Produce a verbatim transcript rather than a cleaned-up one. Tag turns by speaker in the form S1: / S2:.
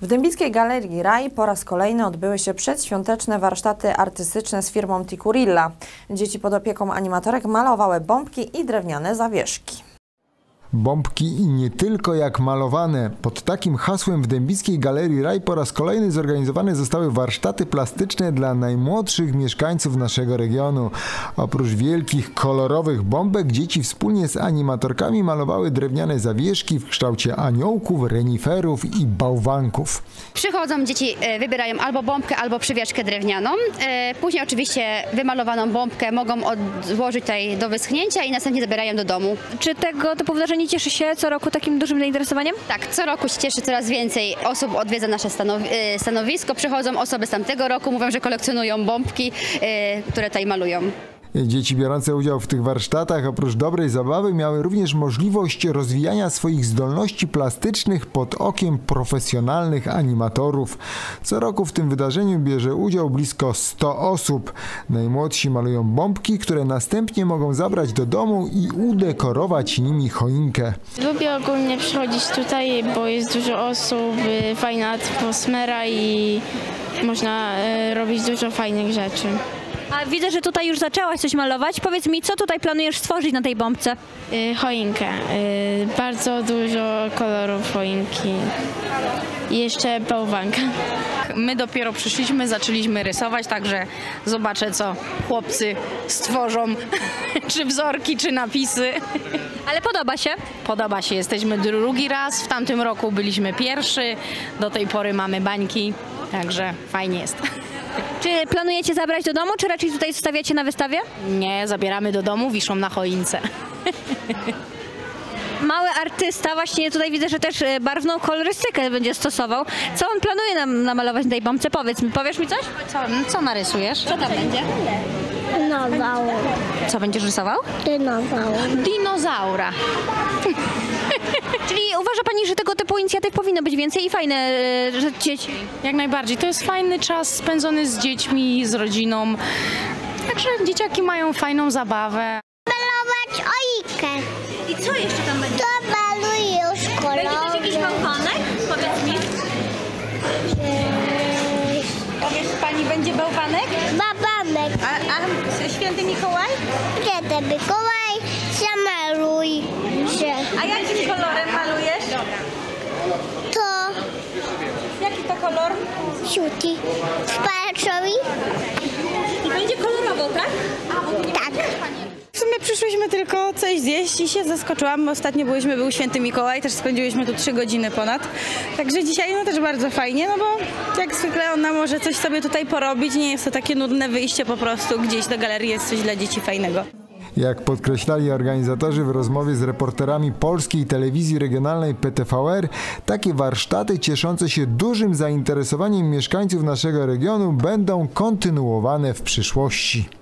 S1: W Dębickiej Galerii Raj po raz kolejny odbyły się przedświąteczne warsztaty artystyczne z firmą Tikurilla. Dzieci pod opieką animatorek malowały bombki i drewniane zawieszki.
S2: Bombki i nie tylko jak malowane. Pod takim hasłem w Dębickiej Galerii Raj po raz kolejny zorganizowane zostały warsztaty plastyczne dla najmłodszych mieszkańców naszego regionu. Oprócz wielkich, kolorowych bombek dzieci wspólnie z animatorkami malowały drewniane zawieszki w kształcie aniołków, reniferów i bałwanków.
S3: Przychodzą dzieci, wybierają albo bombkę, albo przywieszkę drewnianą. Później oczywiście wymalowaną bombkę mogą odłożyć tutaj do wyschnięcia i następnie zabierają do domu.
S4: Czy tego typu wydarzenie cieszy się co roku takim dużym zainteresowaniem?
S3: Tak, co roku się cieszy, coraz więcej osób odwiedza nasze stanowi stanowisko. Przychodzą osoby z tamtego roku, mówią, że kolekcjonują bombki, które tutaj malują.
S2: Dzieci biorące udział w tych warsztatach oprócz dobrej zabawy miały również możliwość rozwijania swoich zdolności plastycznych pod okiem profesjonalnych animatorów. Co roku w tym wydarzeniu bierze udział blisko sto osób. Najmłodsi malują bombki, które następnie mogą zabrać do domu i udekorować nimi choinkę.
S5: Lubię ogólnie przychodzić tutaj, bo jest dużo osób, fajna atmosfera i można robić dużo fajnych rzeczy.
S4: A widzę, że tutaj już zaczęłaś coś malować. Powiedz mi, co tutaj planujesz stworzyć na tej bombce?
S5: Yy, choinkę. Yy, bardzo dużo kolorów choinki. I jeszcze bałwanka.
S6: My dopiero przyszliśmy, zaczęliśmy rysować, także zobaczę, co chłopcy stworzą, czy wzorki, czy napisy.
S4: Ale podoba się?
S6: Podoba się, jesteśmy drugi raz, w tamtym roku byliśmy pierwszy, do tej pory mamy bańki, także fajnie jest.
S4: Czy planujecie zabrać do domu, czy raczej tutaj zostawiacie na wystawie?
S6: Nie, zabieramy do domu, wiszą na choince.
S4: Mały artysta, właśnie tutaj widzę, że też barwną kolorystykę będzie stosował. Co on planuje nam namalować na tej bombce? Powiedz mi, powiesz mi coś?
S6: Co, co narysujesz?
S4: Co tam będzie?
S7: Dinozaur.
S6: Co będziesz rysował?
S7: Dinozaur.
S6: Dinozaura.
S4: Czyli uważa Pani, że tego typu inicjatyw powinno być więcej i fajne, że dzieci...
S6: Jak najbardziej, to jest fajny czas spędzony z dziećmi, z rodziną. Także dzieciaki mają fajną zabawę.
S7: Malować choinkę.
S4: I co jeszcze tam będzie?
S7: To maluję już kolor.
S4: Będzie też jakiś bałwanek? Powiedz mi. Powiedz Pani, będzie bałwanek?
S7: Babanek.
S4: A, a święty Mikołaj?
S7: Kiedy Mikołaj zamaluj się.
S4: A jakim kolorem malujesz?
S7: To
S4: Jaki to kolor?
S7: siuti. Spalczowi?
S4: I będzie kolorowo, tak?
S7: Tak.
S8: W sumie przyszłyśmy tylko coś zjeść i się zaskoczyłam. Ostatnio byliśmy, był Święty Mikołaj, też spędziłyśmy tu trzy godziny ponad. Także dzisiaj no też bardzo fajnie, no bo jak zwykle ona może coś sobie tutaj porobić. Nie jest to takie nudne wyjście po prostu gdzieś do galerii, jest coś dla dzieci fajnego.
S2: Jak podkreślali organizatorzy w rozmowie z reporterami Polskiej Telewizji Regionalnej P T V R, takie warsztaty cieszące się dużym zainteresowaniem mieszkańców naszego regionu będą kontynuowane w przyszłości.